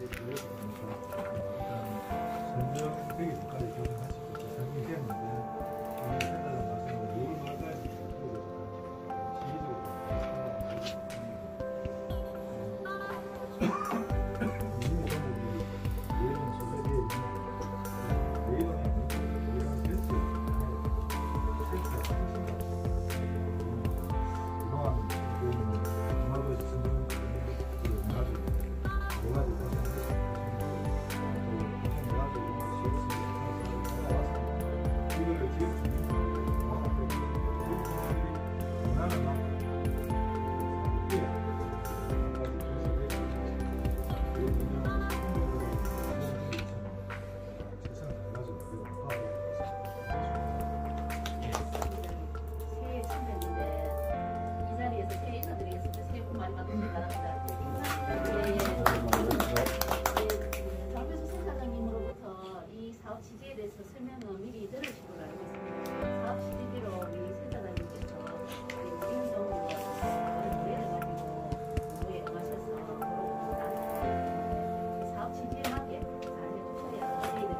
설명되기까지 조정하시고 설명되었는데 우리 센터장 말씀으로 6월 말까지 취지에 대해서 설명은 미리 들으신 걸로 알고 있습니다. 사업 CG로 우리 센터장님께서 임동으로 노래를 가지고 노래에 응하셔서 사업 취지에 맞게 잘 해주셔야 저희들이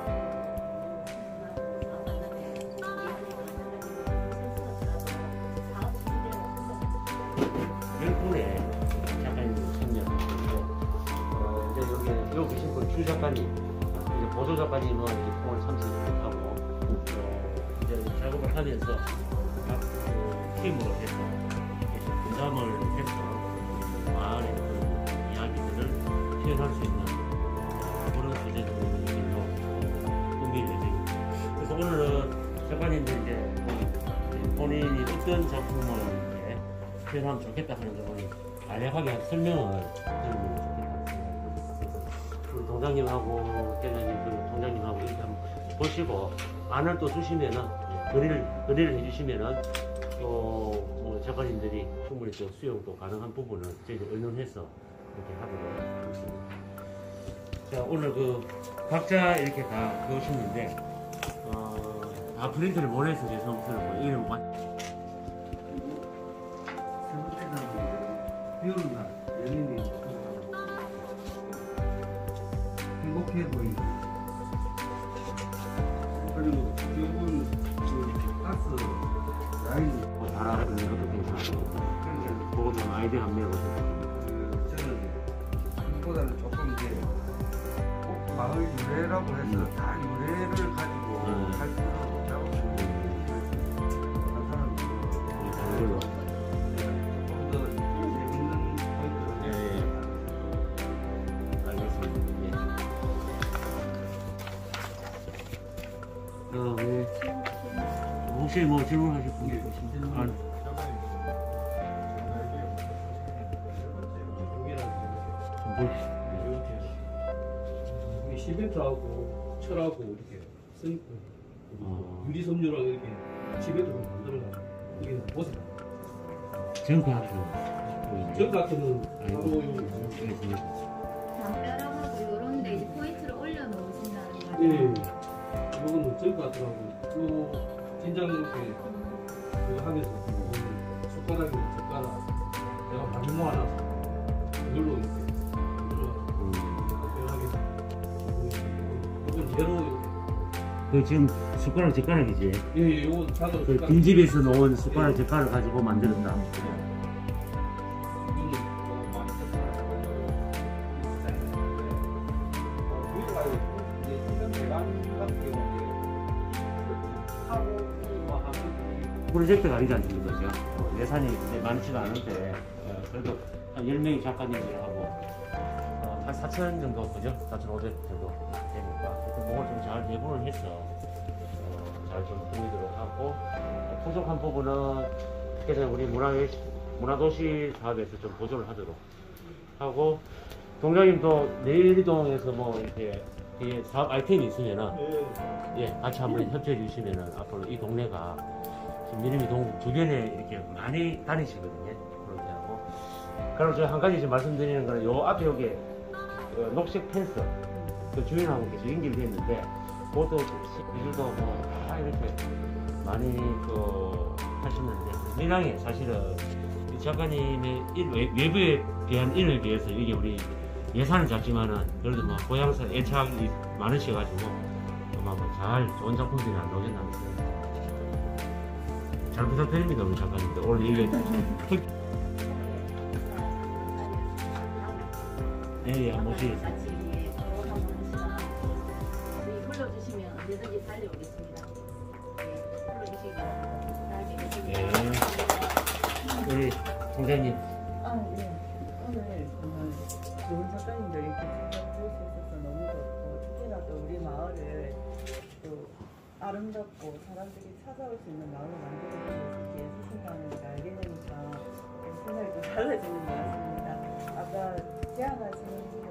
사업 만남에 이해하니까 센터장님께서 사업 취지대로 열분에 작가님 참여하셨는데 이제 여기 계신 분 주 작가님 보조 작가님은 오늘 참석 못하고 이제 작업을 하면서 각 팀으로 해서 분담을 해서 마을의 그 이야기들을 표현할 수 있는 그런 소재들로 꾸밀 예정입니다. 그래서 오늘은 작가님들 이제 본인이 어떤 작품을 이렇게 표현하면 좋겠다 하는 점을 간략하게 설명을 드리면 좋겠다 생각합니다. 우리 동장님하고 대장님 그리고 총장님하고 이렇게 한번 보시고 안을 또 주시면은 건의를 해주시면은 또뭐 작가님들이 충분히 또 수용도 가능한 부분을 저희들 의논해서 이렇게 하도록 하겠습니다. 자, 오늘 그 각자 이렇게 다 그으셨는데 다 프린트를 못 해서 죄송스럽고 이름 비오는 날 연인이 행복해 보인다. 그리고 이분 그 가스 라인 잘하는 것도 괜찮고 그거 좀 아이디어 한 명 오셨어요. 저는 그보다는 조금 이제 꼭 마을 유래라고 해서 다 유래를 가지고 할 필요는 없다고 한 사람이고 혹시 뭐 질문하실 분 계신가요? 이게 시멘트하고 철하고 이렇게 쓰니까 유리 섬유랑 이렇게 시멘트로 만들어가지고 이게 보세요. 정확하게 같은 바로 담벼락하고 이런 데 이제 포인트를 올려놓으신다는 거죠? 예, 이거는 정 같더라고. 또 진장 이렇게 그거 하면서 숟가락이나 젓가락 내가 많이 모아놔서 이걸로 이렇게 특별하게 이건 이대로 이렇게. 그 지금 숟가락 젓가락이지? 예, 요거 작은 그 빈집에서 놓은 숟가락 젓가락 가지고 만들었다. 프로젝트가 아니지 않습니까? 그죠? 예산이 이제 많지도 않은데 그래도 한 10명의 작가님들하고 한 4,000 정도, 그죠? 4,500 정도 되니까 그걸 좀 잘 배분을 해서 잘 좀 꾸미도록 하고 부족한 부분은 그래서 우리 문화도시 사업에서 좀 보조를 하도록 하고 동장님도 내일이동에서 뭐 이렇게 뒤에 사업 아이템이 있으면은 예, 같이 한번 협조해 주시면은 앞으로 이 동네가 미리미 동 주변에 이렇게 많이 다니시거든요. 그렇게 하고. 그리고 저 한 가지 지금 말씀드리는 거는 요 앞에 여기 녹색 펜스 그 주인하고 계속 연결이 됐는데 그것도 이들도 뭐 다 이렇게 많이 그 하시는데 민항에 사실은 이 작가님의 외부에 대한 인을 비해서 이게 우리 예산은 작지만은 그래도 뭐 고향사 애착이 많으셔가지고 아마 뭐잘 좋은 작품들이 안 나오겠나 하겠어요. 잘 부탁드립니다 우리 작가님들. 오늘 이게 예, 한 번씩 같이 한번 하시다. 저희 불러주시면 언제든지 달려오겠습니다. 불러주시기 바랍니다. 네. 우리 총장님. 네. 오늘 정말 좋은 작가님들 이렇게 찾아볼 수 있어서 너무 좋고, 특히나 또 우리 마을을 또 아름답고 사람들이 찾아올 수 있는 마을을 만들어주는 게 예술생활을 알게 되니까 생각이 좀 달라지는 것 같습니다. 아까 제안하신